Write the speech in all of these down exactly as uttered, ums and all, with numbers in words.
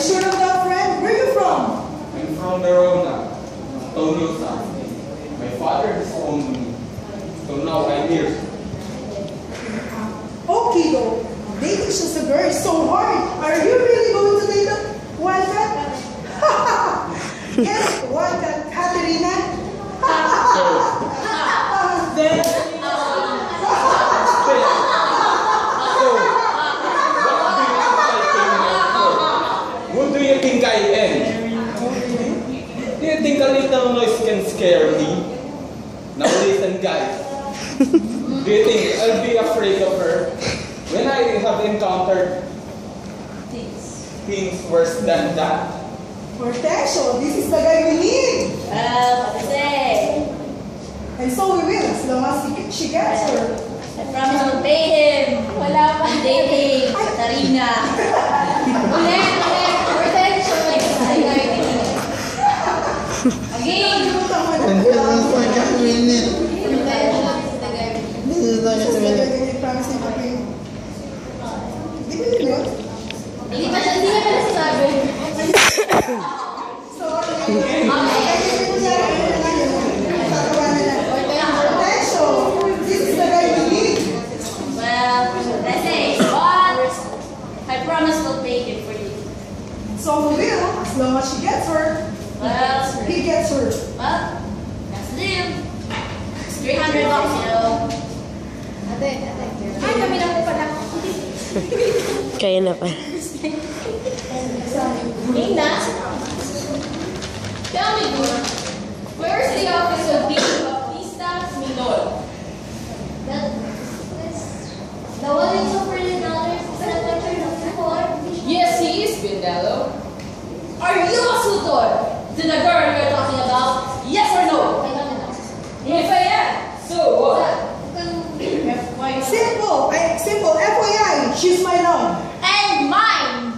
sure of that, friend? Where are you from? I'm from Verona, Tonyosa. My father has owned me, so now I'm here. Okay, though. Dating sugar is so hard. Are you really going to date a wildcat? Yes, wildcat Katerina. Then, What do you think I am? Do you think a little noise can scare me? Now listen, guys. Do you think I'll be afraid of her when I have encountered things worse than that? protection. This is the guy we need. Well, what to say? And so we will, as long as he, she gets her. I promise to pay him. Wala pang dating. Katarina. Ulit, ulit. Protection. Like, again. And this is the guy we need. This is the guy we need. Promise him to pay. Di ba yun yun? Hindi pa siya, hindi pa nasasabi. Sorry. Protection. This is the guy we need. Well, let's say, but I promise to take it for you. So we will, as long as she gets her. Well, He gets her. well, that's the deal. three hundred bucks, you know. Ate, ate. Ay, kami na po pala. Kaya na pa. Nina, tell me, good, where's the office of the Baptista Minor? That is the one in Superintelligence Secretary before. Yes, he is, Bindello. Are you a suitor to the girl you're talking about? Yes or no? I don't know. If I am, so what? Simple. I, simple. F Y I. She's my love. And mine!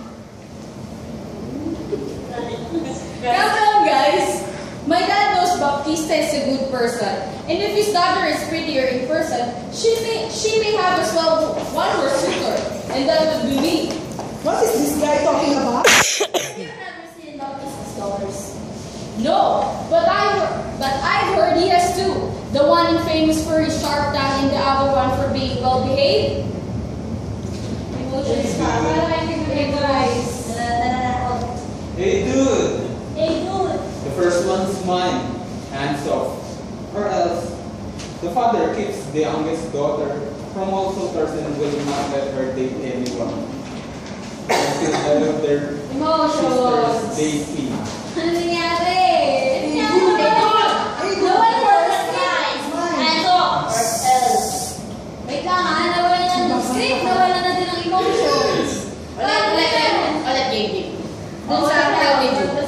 Calm down, guys. My dad knows Baptista is a good person, and if his daughter is prettier in person, she may she may have as well one more suitor, and that would be me. What is this guy talking about? You've never seen Baptista's daughters? No, but I but I've heard he has two. The one famous for his sharp tongue, and the other one for being well behaved. Emotions, hey guys. Hey dude! Hey dude. The first one's mine. Hands off. Or else, the father keeps the youngest daughter from all suitors and will not let her date anyone until all of their Emotions. sisters they see. Ano nangyari? Hey dude. No one works, guys. Hands off. Or else. Wait lang ha. Nawala na ng script. Nawala na din ng emotions. Ulit, ulit, ulit. Ulit, game, game. Dun sa tell me, Jude.